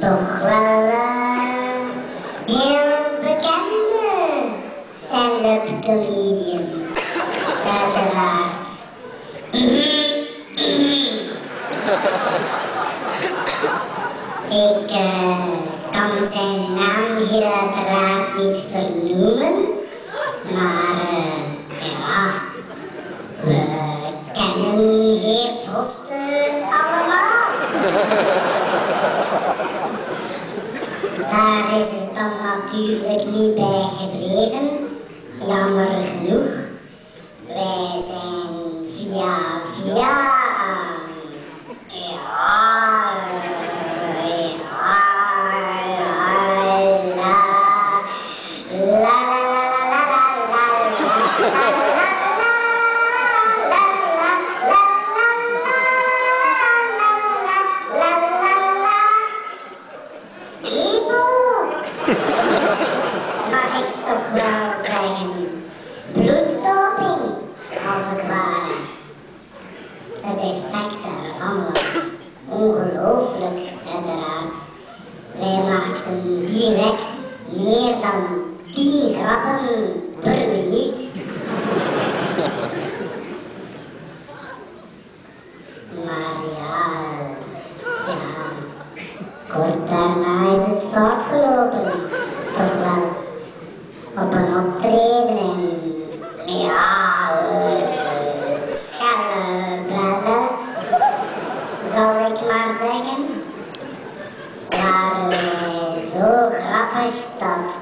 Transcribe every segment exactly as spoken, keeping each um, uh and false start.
toch wel uh, heel bekende stand-up comedian, uiteraard. Ik uh, kan zijn naam hier uiteraard niet vernoemen, maar uh, ja, we kennen Geert Hoste allemaal. Daar is het dan natuurlijk niet bij gebleven, jammer genoeg. Wij zijn via via, ja, mag ik toch wel zeggen, bloeddoping, als het ware. Het effect daarvan was ongelooflijk, uiteraard. Wij maakten direct meer dan tien grappen per minuut. Maar ja, ja, kort daarna is het fout gelopen, toch wel. Op een optreden en ja, schelle bellen, zal ik maar zeggen. Waren wij zo grappig dat...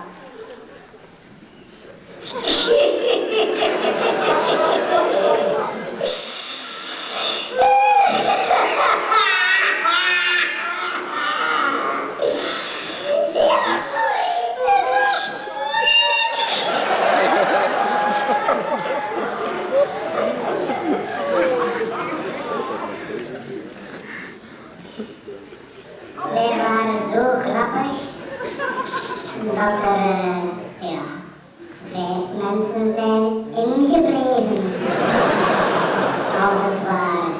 Wij waren zo grappig dat er uh, ja, vijf mensen zijn ingebleven, als het ware.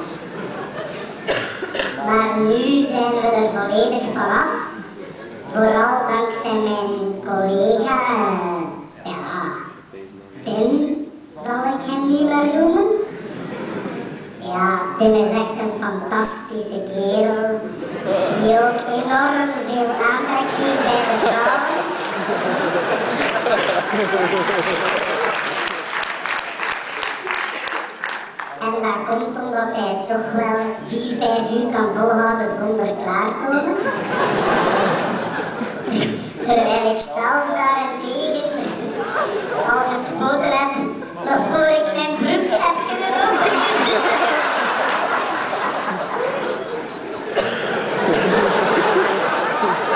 Maar nu zijn we er volledig vanaf, vooral dankzij mijn collega, uh, ja, Tim, zal ik hem nu maar noemen. Ja, Tim is echt een fantastische kerel, die ook enorm veel aandacht heeft bij de vrouwen. En dat komt omdat hij toch wel vier, vijf uur kan volhouden zonder klaarkomen. Terwijl ik zelf daarentegen al gespoten heb, nog voor ik mijn broek heb kunnen openen.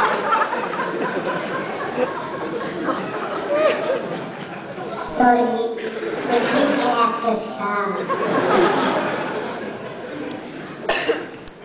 Sorry.